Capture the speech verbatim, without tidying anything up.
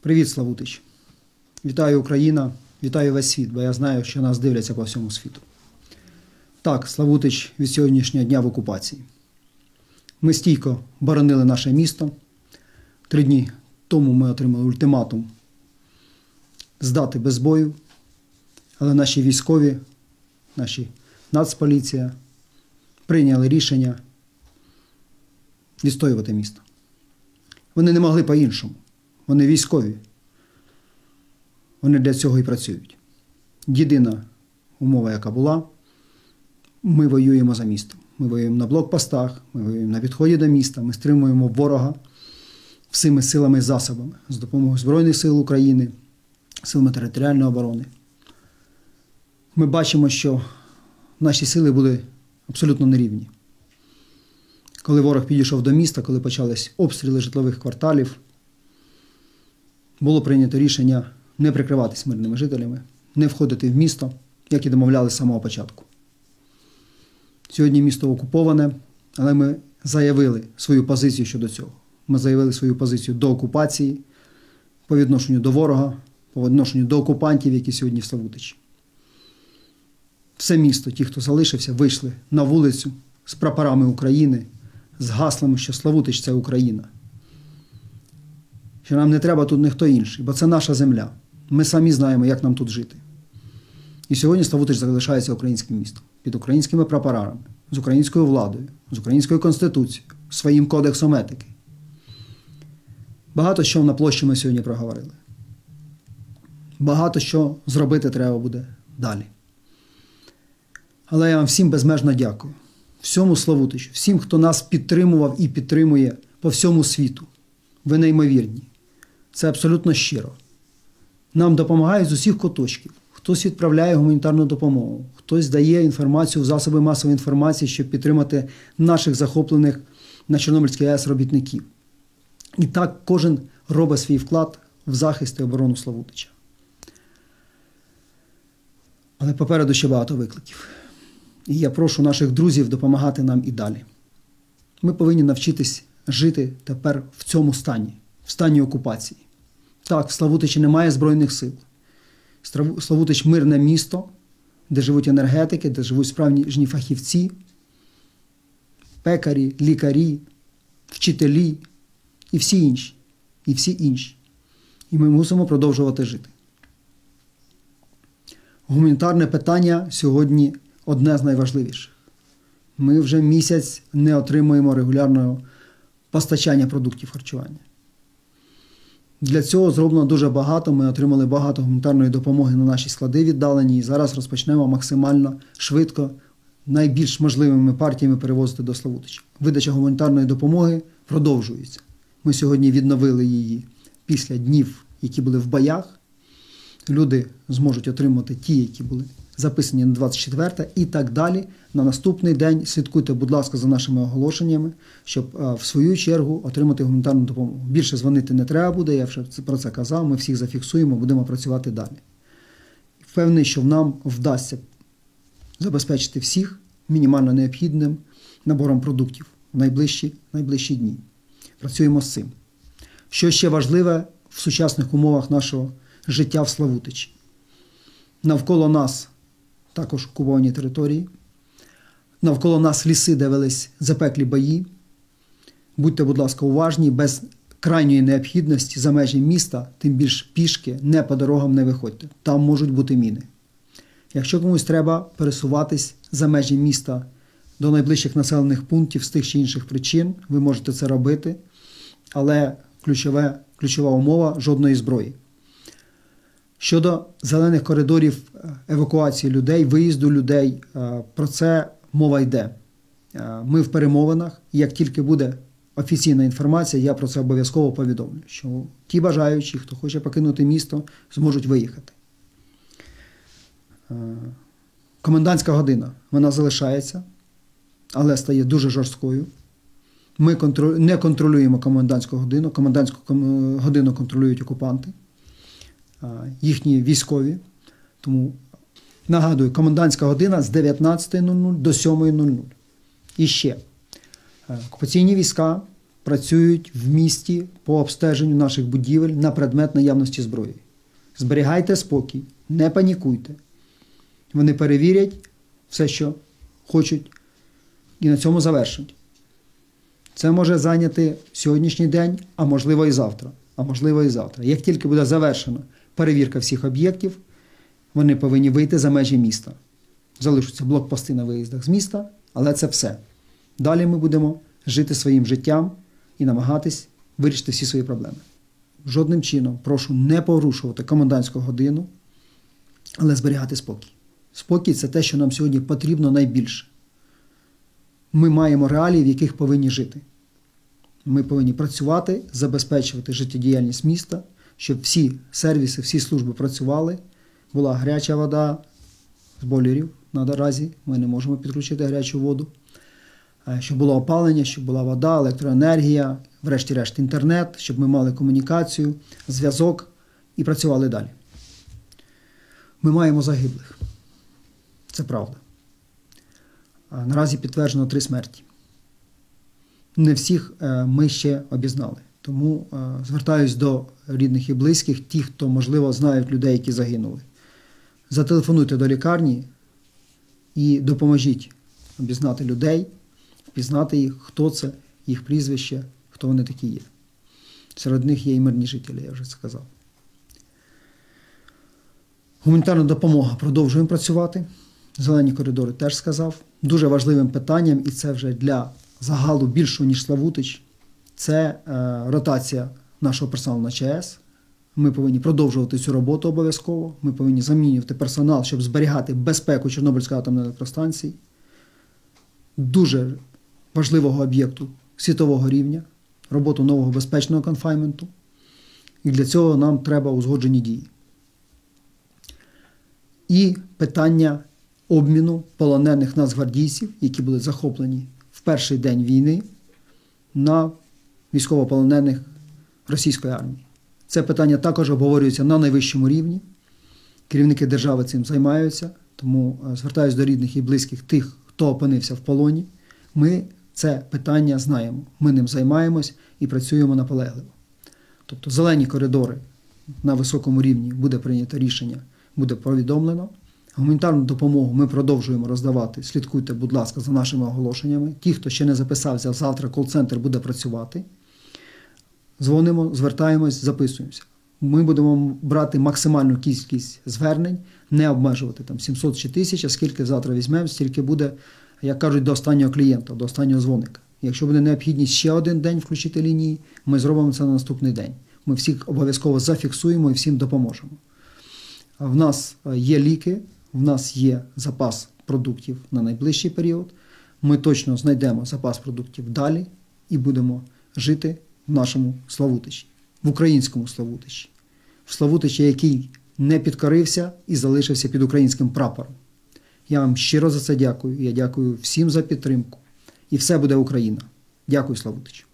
Привіт, Славутич! Вітаю Україна, вітаю весь світ, бо я знаю, що нас дивляться по всьому світу. Так, Славутич від сьогоднішнього дня в окупації. Ми стійко боронили наше місто. Три дні тому ми отримали ультиматум здати без бою, але наші військові, наші Нацполіція прийняли рішення відстоювати місто. Вони не могли по-іншому. Вони військові. Вони для цього і працюють. Єдина умова, яка була, ми воюємо за місто. Ми воюємо на блокпостах, ми воюємо на підході до міста, ми стримуємо ворога всіми силами і засобами, з допомогою Збройних сил України, силами територіальної оборони. Ми бачимо, що наші сили були абсолютно нерівні. Коли ворог підійшов до міста, коли почались обстріли житлових кварталів, було прийнято рішення не прикриватись мирними жителями, не входити в місто, як і домовляли з самого початку. Сьогодні місто окуповане, але ми заявили свою позицію щодо цього. Ми заявили свою позицію до окупації, по відношенню до ворога, по відношенню до окупантів, які сьогодні в Славутичі. Все місто, ті, хто залишився, вийшли на вулицю з прапорами України, з гаслами, що Славутич – це Україна. Що нам не треба тут ніхто інший, бо це наша земля. Ми самі знаємо, як нам тут жити. І сьогодні Славутич залишається українським містом, під українськими прапорами, з українською владою, з українською конституцією, своїм кодексом етики. Багато що на площі ми сьогодні проговорили. Багато що зробити треба буде далі. Але я вам всім безмежно дякую. Всьому Славутичу, всім, хто нас підтримував і підтримує по всьому світу. Ви неймовірні. Це абсолютно щиро. Нам допомагають з усіх куточків. Хтось відправляє гуманітарну допомогу, хтось дає інформацію в засоби масової інформації, щоб підтримати наших захоплених на Чорнобильській АЕС робітників. І так кожен робить свій вклад в захист і оборону Славутича. Але попереду ще багато викликів. І я прошу наших друзів допомагати нам і далі. Ми повинні навчитись жити тепер в цьому стані, в стані окупації. Так, в Славутичі немає збройних сил. Славутич – мирне місто, де живуть енергетики, де живуть справжні фахівці, пекарі, лікарі, вчителі і всі інші. І всі інші. І ми мусимо продовжувати жити. Гуманітарне питання сьогодні одне з найважливіших. Ми вже місяць не отримуємо регулярного постачання продуктів харчування. Для цього зроблено дуже багато, ми отримали багато гуманітарної допомоги на наші склади віддалені і зараз розпочнемо максимально швидко, найбільш можливими партіями перевозити до Славутича. Видача гуманітарної допомоги продовжується. Ми сьогодні відновили її після днів, які були в боях. Люди зможуть отримати ті, які були записані на двадцять четверте і так далі. На наступний день слідкуйте, будь ласка, за нашими оголошеннями, щоб в свою чергу отримати гуманітарну допомогу. Більше дзвонити не треба буде, я вже про це казав, ми всіх зафіксуємо, будемо працювати далі. Впевнений, що нам вдасться забезпечити всіх мінімально необхідним набором продуктів в найближчі, найближчі дні. Працюємо з цим. Що ще важливе в сучасних умовах нашого життя в Славутичі? Навколо нас також окуповані території, навколо нас ліси, де велись запеклі бої. Будьте, будь ласка, уважні, без крайньої необхідності за межі міста, тим більш пішки, не по дорогам не виходьте. Там можуть бути міни. Якщо комусь треба пересуватись за межі міста до найближчих населених пунктів з тих чи інших причин, ви можете це робити, але ключове, ключова умова – жодної зброї. Щодо зелених коридорів евакуації людей, виїзду людей, про це мова йде. Ми в перемовинах, як тільки буде офіційна інформація, я про це обов'язково повідомлю, що ті бажаючі, хто хоче покинути місто, зможуть виїхати. Комендантська година, вона залишається, але стає дуже жорсткою. Ми не контролюємо комендантську годину, комендантську годину контролюють окупанти, їхні військові. Тому, нагадую, комендантська година з дев'ятнадцятої нуль нуль до сьомої нуль нуль. І ще, окупаційні війська працюють в місті по обстеженню наших будівель на предмет наявності зброї. Зберігайте спокій, не панікуйте. Вони перевірять все, що хочуть, і на цьому завершать. Це може зайняти сьогоднішній день, а можливо і завтра. А можливо і завтра. Як тільки буде завершена перевірка всіх об'єктів, вони повинні вийти за межі міста. Залишаться блокпости на виїздах з міста, але це все. Далі ми будемо жити своїм життям і намагатись вирішити всі свої проблеми. Жодним чином прошу не порушувати комендантську годину, але зберігати спокій. Спокій – це те, що нам сьогодні потрібно найбільше. Ми маємо реалії, в яких повинні жити. Ми повинні працювати, забезпечувати життєдіяльність міста, щоб всі сервіси, всі служби працювали, була гаряча вода з бойлерів наразі, ми не можемо підключити гарячу воду, щоб було опалення, щоб була вода, електроенергія, врешті-решт інтернет, щоб ми мали комунікацію, зв'язок і працювали далі. Ми маємо загиблих. Це правда. Наразі підтверджено три смерті. Не всіх ми ще обізнали. Тому звертаюсь до рідних і близьких, ті, хто, можливо, знають людей, які загинули. Зателефонуйте до лікарні і допоможіть обізнати людей, пізнати їх, хто це, їх прізвище, хто вони такі є. Серед них є і мирні жителі, я вже сказав. Гуманітарна допомога. Продовжуємо працювати. Зелені коридори теж сказав. Дуже важливим питанням, і це вже для загалу більшого, ніж Славутич, це е, ротація нашого персоналу на ЧАЕС. Ми повинні продовжувати цю роботу обов'язково. Ми повинні замінювати персонал, щоб зберігати безпеку Чорнобильської атомної електростанції. Дуже важливого об'єкту світового рівня, роботу нового безпечного конфайнменту. І для цього нам треба узгоджені дії. І питання обміну полонених нацгвардійців, які були захоплені в перший день війни, на військовополонених російської армії. Це питання також обговорюється на найвищому рівні. Керівники держави цим займаються, тому звертаюся до рідних і близьких тих, хто опинився в полоні. Ми це питання знаємо, ми ним займаємось і працюємо наполегливо. Тобто зелені коридори на високому рівні буде прийнято рішення, буде повідомлено. Гуманітарну допомогу ми продовжуємо роздавати. Слідкуйте, будь ласка, за нашими оголошеннями. Ті, хто ще не записався, завтра кол-центр буде працювати. Дзвонимо, звертаємось, записуємося. Ми будемо брати максимальну кількість звернень, не обмежувати там сімсот чи тисячу, скільки завтра візьмемо, стільки буде, як кажуть, до останнього клієнта, до останнього дзвоника. Якщо буде необхідність ще один день включити лінії, ми зробимо це на наступний день. Ми всіх обов'язково зафіксуємо і всім допоможемо. В нас є ліки, в нас є запас продуктів на найближчий період. Ми точно знайдемо запас продуктів далі і будемо жити в нашому Славутичі, в українському Славутичі. В Славутичі, який не підкорився і залишився під українським прапором. Я вам щиро за це дякую. Я дякую всім за підтримку. І все буде Україна. Дякую, Славутич.